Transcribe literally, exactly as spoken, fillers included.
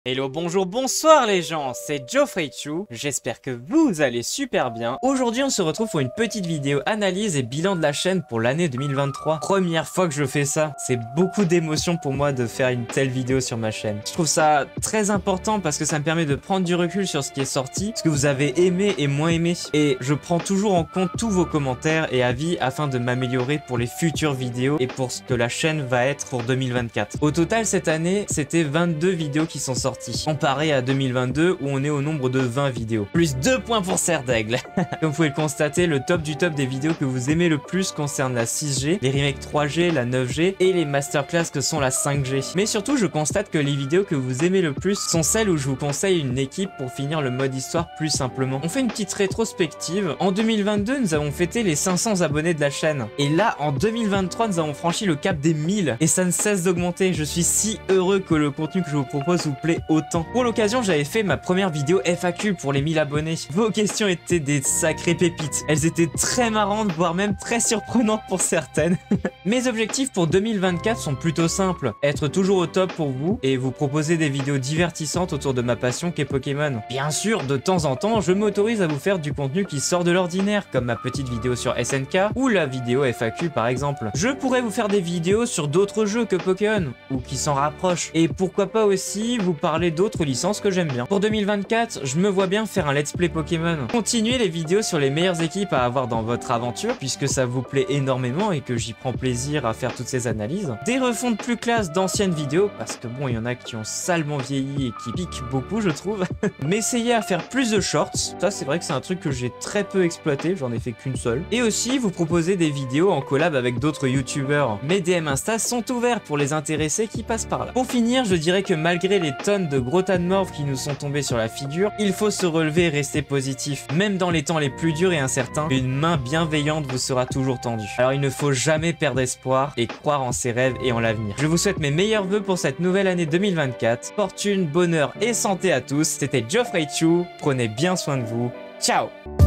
Hello, bonjour, bonsoir les gens, c'est Geoffrey-Chu, j'espère que vous allez super bien. Aujourd'hui on se retrouve pour une petite vidéo analyse et bilan de la chaîne pour l'année deux mille vingt-trois. Première fois que je fais ça, c'est beaucoup d'émotion pour moi de faire une telle vidéo sur ma chaîne. Je trouve ça très important parce que ça me permet de prendre du recul sur ce qui est sorti, ce que vous avez aimé et moins aimé. Et je prends toujours en compte tous vos commentaires et avis afin de m'améliorer pour les futures vidéos et pour ce que la chaîne va être pour deux mille vingt-quatre. Au total cette année, c'était vingt-deux vidéos qui sont sorties. Comparé à deux mille vingt-deux où on est au nombre de vingt vidéos. Plus deux points pour Serdaigle. Comme vous pouvez le constater, le top du top des vidéos que vous aimez le plus concerne la six G, les remakes trois G, la neuf G et les masterclass que sont la cinq G. Mais surtout, je constate que les vidéos que vous aimez le plus sont celles où je vous conseille une équipe pour finir le mode histoire plus simplement. On fait une petite rétrospective. En deux mille vingt-deux, nous avons fêté les cinq cents abonnés de la chaîne. Et là, en deux mille vingt-trois, nous avons franchi le cap des mille. Et ça ne cesse d'augmenter. Je suis si heureux que le contenu que je vous propose vous plaît autant. Pour l'occasion, j'avais fait ma première vidéo F A Q pour les mille abonnés. Vos questions étaient des sacrées pépites. Elles étaient très marrantes, voire même très surprenantes pour certaines. Mes objectifs pour deux mille vingt-quatre sont plutôt simples. Être toujours au top pour vous et vous proposer des vidéos divertissantes autour de ma passion qu'est Pokémon. Bien sûr, de temps en temps, je m'autorise à vous faire du contenu qui sort de l'ordinaire, comme ma petite vidéo sur S N K ou la vidéo F A Q par exemple. Je pourrais vous faire des vidéos sur d'autres jeux que Pokémon, ou qui s'en rapprochent. Et pourquoi pas aussi vous parler d'autres licences que j'aime bien. Pour deux mille vingt-quatre, je me vois bien faire un let's play Pokémon. Continuez les vidéos sur les meilleures équipes à avoir dans votre aventure, puisque ça vous plaît énormément et que j'y prends plaisir à faire toutes ces analyses. Des refontes plus classe d'anciennes vidéos, parce que bon, il y en a qui ont salement vieilli et qui piquent beaucoup, je trouve. Mais essayez à faire plus de shorts. Ça, c'est vrai que c'est un truc que j'ai très peu exploité, j'en ai fait qu'une seule. Et aussi, vous proposez des vidéos en collab avec d'autres youtubeurs. Mes D M Insta sont ouverts pour les intéressés qui passent par là. Pour finir, je dirais que malgré les tonnes de gros tas de morts qui nous sont tombés sur la figure, il faut se relever et rester positif. Même dans les temps les plus durs et incertains, une main bienveillante vous sera toujours tendue. Alors il ne faut jamais perdre espoir et croire en ses rêves et en l'avenir. Je vous souhaite mes meilleurs vœux pour cette nouvelle année deux mille vingt-quatre. Fortune, bonheur et santé à tous. C'était Geoffrey-Chu. Prenez bien soin de vous. Ciao!